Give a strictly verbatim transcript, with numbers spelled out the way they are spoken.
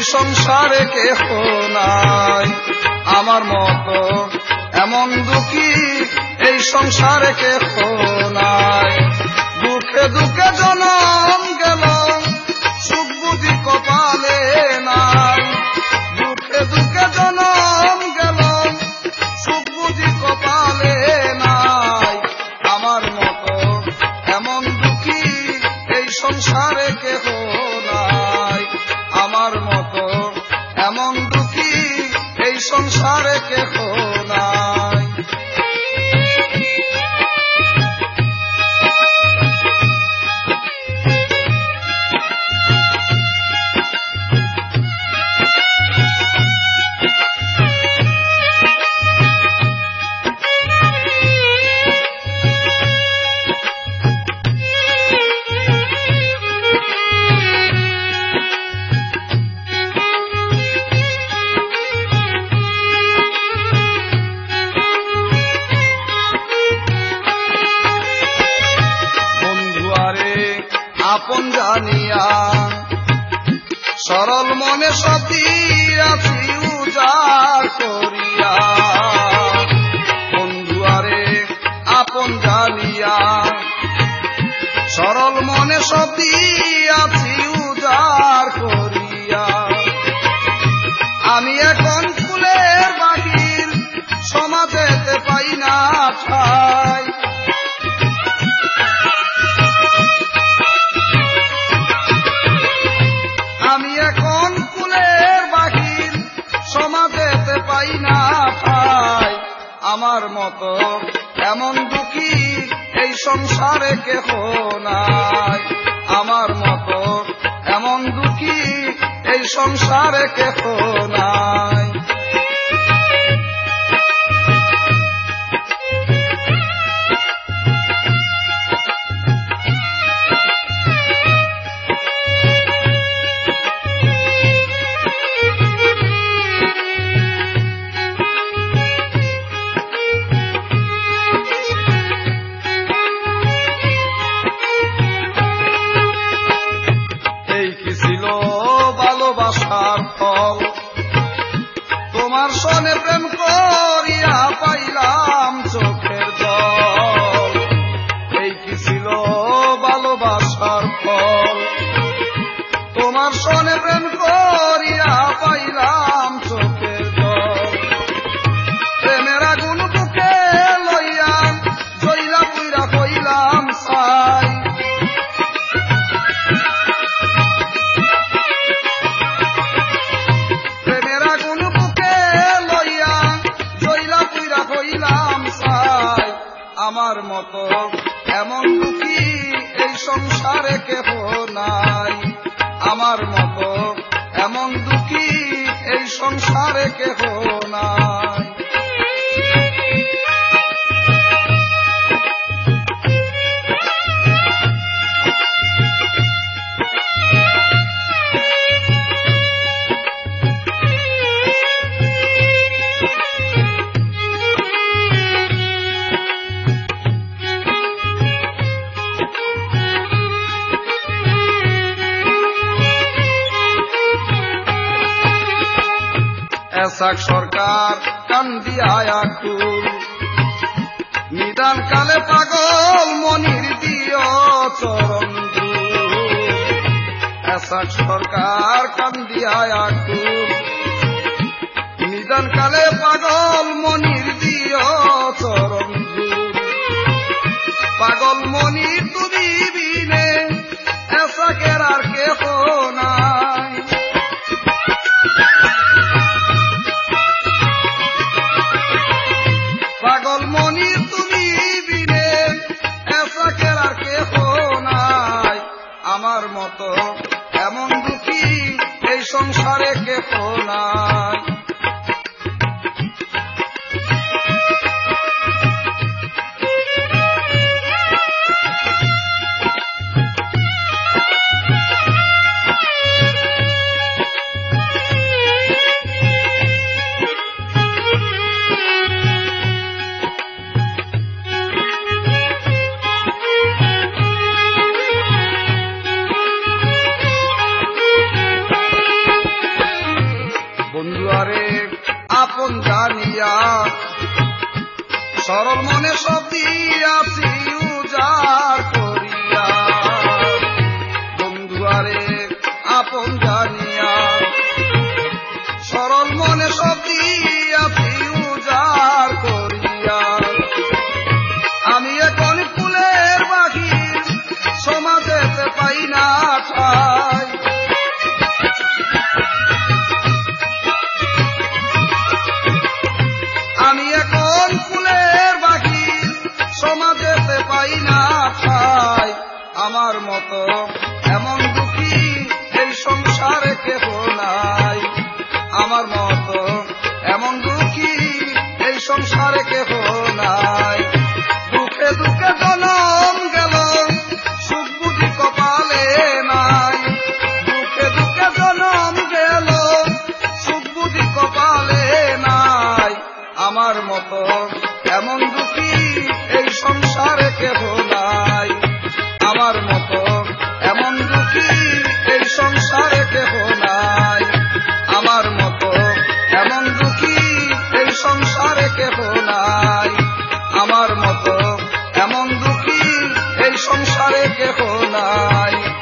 সংসারে কেহ নাই আমার মতো এমন দুঃখী এই সংসারে কেহ নাই। দুঃখে দুঃখে জনম গেল সুখ বুঝি কপালে নাই। দুঃখে দুঃখে জনম গেল সুখ বুঝি কপালে নাই আমার মতো এমন দুঃখী এই সংসারে কেহ নাই আমার মতো এমন দুঃখী এই সংসারে কেহ নাই। আপন জানিয়া সরল মনে সতী আছি উজাড় করিয়া। বন্ধুয়ারে আপন জানিয়া সরল মনে সতী আছি উজাড় করিয়া। আমি এখন ফুলের বাহির সমাজেতে পাই না ঠাই। আমি এখন ফুলের বাহির সমাজেতে পাই না ঠাই আমার মতো এমন দুঃখী এই সংসারে কেহ নাই আমার মতো এমন দুঃখী এই সংসারে কেহ নাই। ভালোবাসার ফল তোমার সনে প্রেম করিয়া পাইলাম চোখের জল। এই কি ছিল ভালোবাসার ফল তোমার সনে প্রেম করিয়া পাইলাম চোখের জল। প্রেমের আগুন বুকে লইয়া জইলা পুইরা কইলাম সাই। আমার মতো এমন দুঃখী এই সংসারে কেহ নাই আমার মতো এমন দুঃখী এই সংসারে কেহ নাই। এসাক সরকার কান্দিয়া আকুল নিদান কালে পাগল মনির দিয় চরণ ধূল। এসাক সরকার কান্দিয়া আকুল নিদান কালে পাগল মনির দিয় চরণ ধূল। পাগল মনির তুমি বিনে এসাকের আর কেহ নাই। পাগল মনির তুমি বিনে এসাকের আর কেহ নাই আমার মতো এমন দুঃখী এই সংসারে কেহ নাই। সরল মনে সব দিয়াছি উজাড় করিয়া, বন্ধু আরে আপন জানিয়া। সরল মনে সব দিয়াছি উজাড় করিয়া, আমি এখন ফুলের বাহির সমাজেতে পাই না ঠাই। আমি এখন ফুলের বাহির সমাজেতে পাই না ঠাই। আমার মতো এমন দুঃখী এই সংসারে কেহ নাই, আমার মতো এমন দুঃখী এই সংসারে কেহ নাই। দুঃখে দুঃখে জনম গেল সুখ বুঝি কপালে নাই, দুঃখে দুঃখে জনম গেল সুখ বুঝি কপালে নাই। আমার মতো এমন দুঃখী এই সংসারে কেহ নাই, আমার মতো এমন দুঃখী এই সংসারে কেহ নাই, আমার মতো এমন দুঃখী এই সংসারে কেহ নাই, আমার মতো এমন দুঃখী এই সংসারে কেহ নাই।